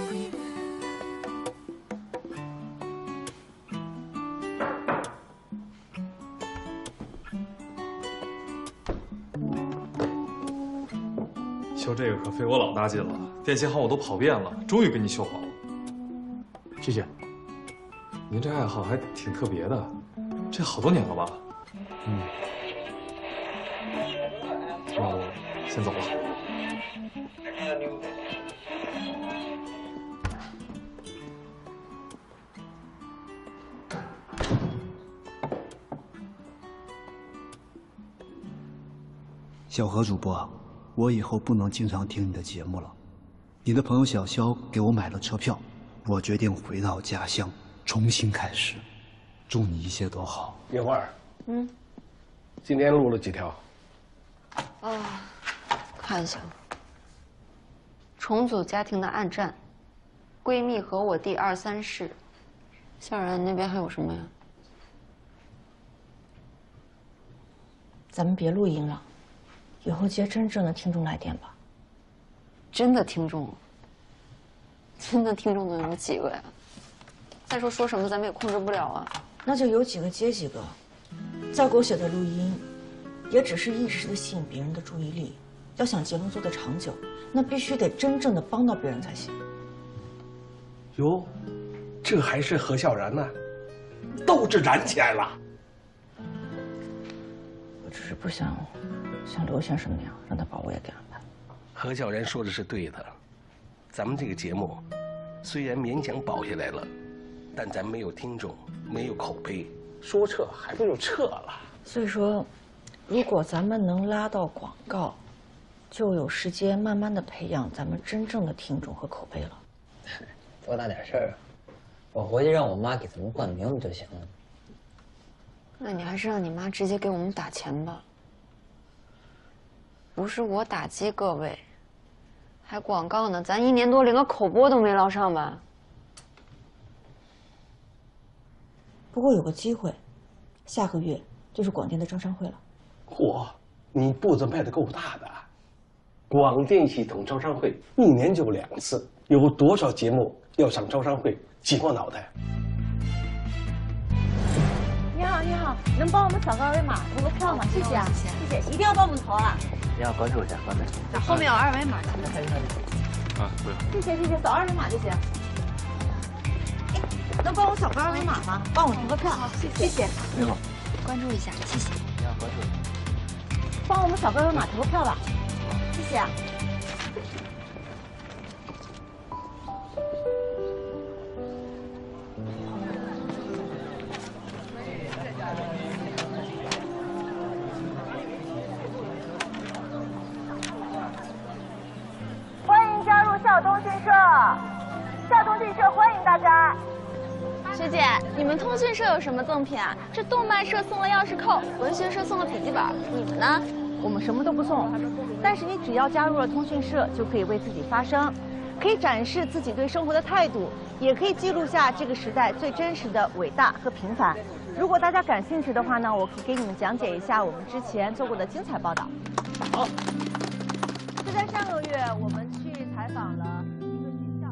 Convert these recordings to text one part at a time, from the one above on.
修这个可费我老大劲了，电信号我都跑遍了，终于给你修好了。 谢谢。 您这爱好还挺特别的，这好多年了吧？ 嗯。 那我先走了。 小何主播，我以后不能经常听你的节目了。你的朋友小肖给我买了车票，我决定回到家乡，重新开始。祝你一切都好。 叶花儿，今天录了几条？ 看一下，重组家庭的暗战，闺蜜和我弟2、3事，校园那边还有什么呀？ 咱们别录音了，以后接真正的听众来电吧。 真的听众？真的听众能有几个呀？再说什么咱们也控制不了啊。 那就有几个接几个，再狗血的录音，也只是一时的吸引别人的注意力。要想节目做得长久，那必须得真正的帮到别人才行。 哟，这还是何小然呢，斗志燃起来了。 我只是不想像刘先生那样让他把我也给安排。 何小然说的是对的，咱们这个节目虽然勉强保下来了，但咱没有听众，没有口碑，说撤还不如撤了。 所以说，如果咱们能拉到广告，就有时间慢慢的培养咱们真正的听众和口碑了。 多大点事儿啊！我回去让我妈给咱们冠名不就行了？ 那你还是让你妈直接给我们打钱吧。不是我打击各位，还广告呢，咱1年多连个口播都没捞上吧？ 不过有个机会，下个月就是广电的招商会了。 嚯，你步子迈得够大的！广电系统招商会1年就2次，有多少节目要上招商会？挤破脑袋。 你好，你好，能帮我们扫个二维码投个票吗？谢谢啊，谢谢，一定要帮我们投啊！ 你要关注一下，关注。 后面有二维码。 啊，不用。 谢谢谢谢，扫二维码就行。哎，能帮我扫个二维码吗？帮我投个票，好，谢谢。 你好， 关注一下，谢谢。 你要关注。 帮我们扫个二维码投个票吧，谢谢啊。 校通讯社，校通讯社欢迎大家。 学姐，你们通讯社有什么赠品啊？这动漫社送了钥匙扣，文学社送了笔记本，你们呢？我们什么都不送，但是你只要加入了通讯社，就可以为自己发声，可以展示自己对生活的态度，也可以记录下这个时代最真实的伟大和平凡。如果大家感兴趣的话呢，我可以给你们讲解一下我们之前做过的精彩报道。 好。 就在上个月，我们去采访了一个学校。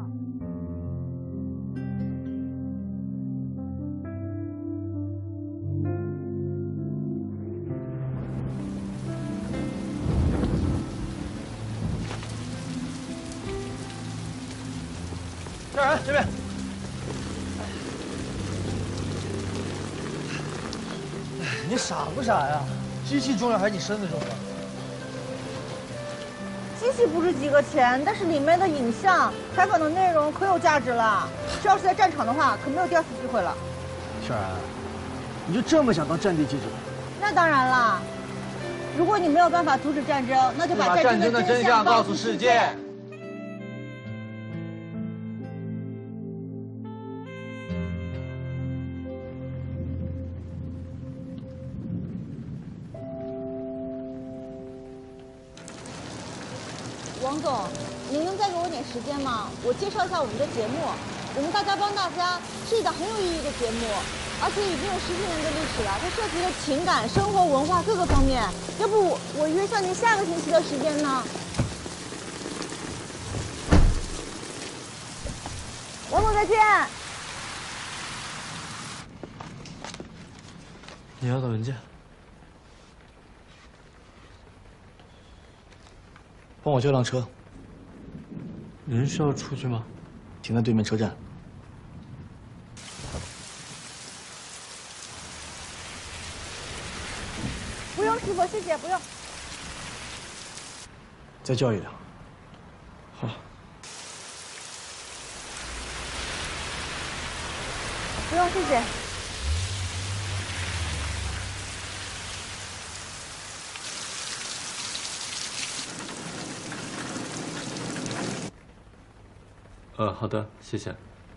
这人这边。 你傻不傻呀？机器重要还是你身子重要？ 机器不值几个钱，但是里面的影像、采访的内容可有价值了。这要是在战场的话，可没有第2次机会了。 小然，你就这么想当战地记者？ 那当然了。如果你没有办法阻止战争，那就把战争的真相告诉世界。王总，您能再给我点时间吗？我介绍一下我们的节目。我们大家帮大家是一档很有意义的节目，而且已经有10几年的历史了。它涉及了情感、生活、文化各个方面。要不我约上您下个星期的时间呢？ 再见。 你要的文件， 帮我叫辆车， 您是要出去吗？ 停在对面车站。 不用，师傅，谢谢，不用。 再叫一辆。 好。 不用，谢谢。 好的，谢谢。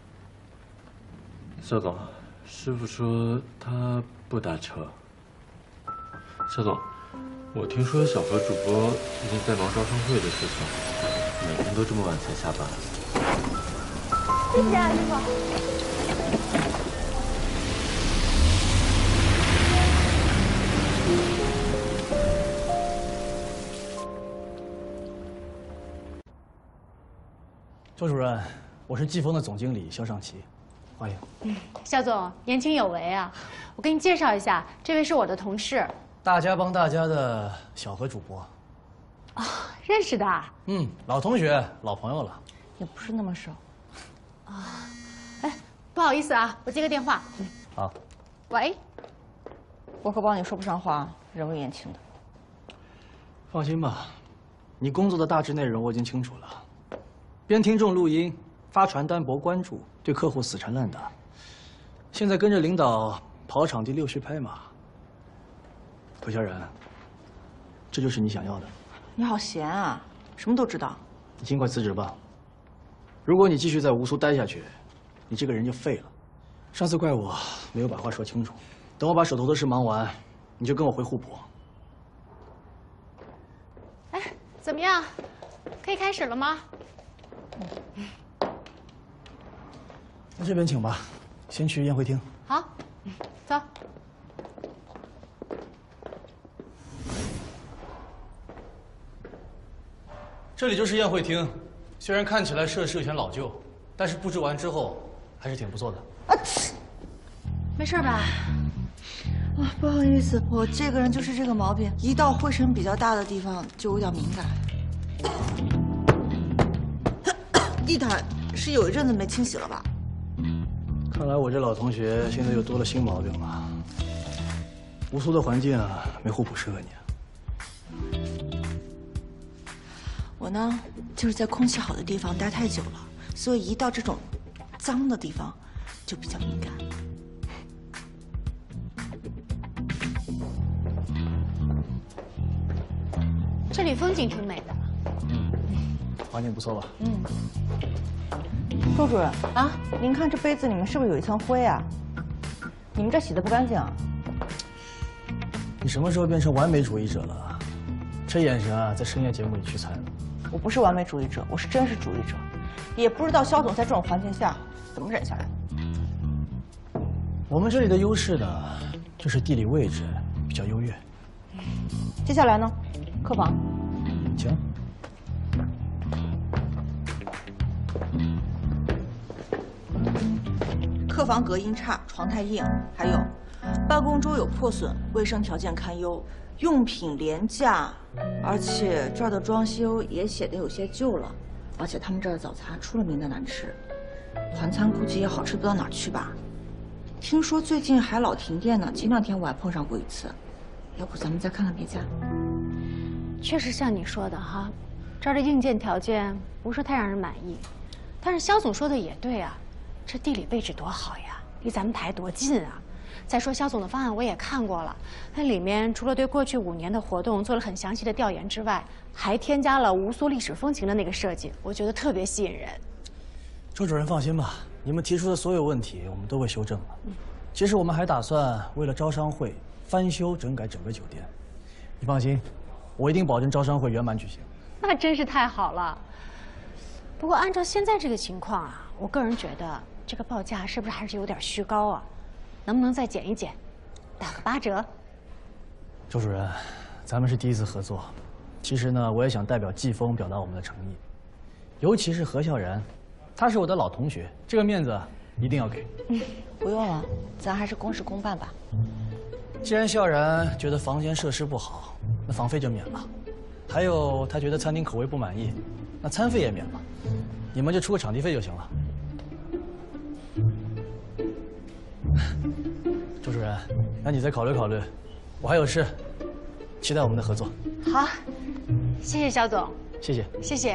肖总，师傅说他不打车。肖总，我听说小何主播最近在忙招商会的事情，每天都这么晚才下班。 谢谢啊，师傅。 周主任，我是季风的总经理肖尚奇，欢迎。 肖总年轻有为啊！我给你介绍一下，这位是我的同事， 大家帮大家的小何主播。 哦，认识的。 老同学，老朋友了。 也不是那么熟。 啊，哎，不好意思啊，我接个电话。 好。 喂， 我可帮你说不上话，人微言轻的。 放心吧，你工作的大致内容我已经清楚了。编听众录音，发传单博关注，对客户死缠烂打。现在跟着领导跑场地溜须拍马。何小冉，这就是你想要的？ 你好闲啊，什么都知道。 你尽快辞职吧。如果你继续在吴苏待下去，你这个人就废了。上次怪我没有把话说清楚，等我把手头的事忙完，你就跟我回互补。 哎，怎么样？可以开始了吗？ 那这边请吧，先去宴会厅。 好，走。 这里就是宴会厅，虽然看起来设施有些老旧，但是布置完之后还是挺不错的。 没事吧？ 啊，不好意思，我这个人就是这个毛病，一到灰尘比较大的地方就有点敏感。地毯是有一阵子没清洗了吧？ 看来我这老同学现在又多了新毛病了。吴苏的环境啊，没互补适合你。 我呢，就是在空气好的地方待太久了，所以一到这种脏的地方就比较敏感。 这里风景挺美的。 环境不错吧？ 周主任啊，您看这杯子里面是不是有一层灰啊？你们这洗的不干净啊？ 你什么时候变成完美主义者了？这眼神啊，在深夜节目里屈才了。 我不是完美主义者，我是真实主义者。也不知道肖总在这种环境下怎么忍下来的。 我们这里的优势呢，就是地理位置比较优越。 接下来呢，客房。 请。 客房隔音差，床太硬，还有办公桌有破损，卫生条件堪忧，用品廉价，而且这儿的装修也显得有些旧了，而且他们这儿的早餐出了名的难吃，团餐估计也好吃不到哪儿去吧。听说最近还老停电呢，前2天我还碰上过一次，要不咱们再看看别家？ 确实像你说的哈，这儿的硬件条件不是太让人满意，但是肖总说的也对啊。这地理位置多好呀，离咱们台多近啊！再说肖总的方案我也看过了，那里面除了对过去5年的活动做了很详细的调研之外，还添加了吴苏历史风情的那个设计，我觉得特别吸引人。 周主任放心吧，你们提出的所有问题我们都会修正的。其实我们还打算为了招商会翻修整改整个酒店。你放心，我一定保证招商会圆满举行。 那真是太好了。不过按照现在这个情况啊，我个人觉得这个报价是不是还是有点虚高啊？能不能再减一减，打个8折？ 周主任，咱们是第一次合作，其实呢，我也想代表季风表达我们的诚意，尤其是何笑然， 他是我的老同学，这个面子一定要给。 不用了，咱还是公事公办吧。 既然笑然觉得房间设施不好，那房费就免了。还有他觉得餐厅口味不满意，那餐费也免了。你们就出个场地费就行了。周主任，那你再考虑考虑，我还有事，期待我们的合作。 好，谢谢肖总。 谢谢。 谢谢。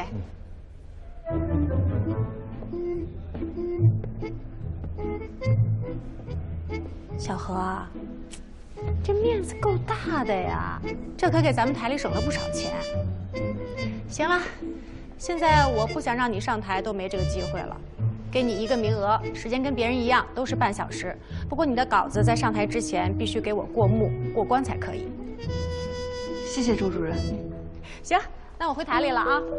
小何啊，这面子够大的呀，这可给咱们台里省了不少钱。行了，现在我不想让你上台都没这个机会了，给你1个名额，时间跟别人一样，都是半小时。不过你的稿子在上台之前必须给我过目过关才可以。 谢谢周主任。 行，那我回台里了啊。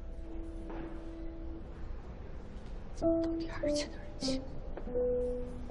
怎么到第2届的人气？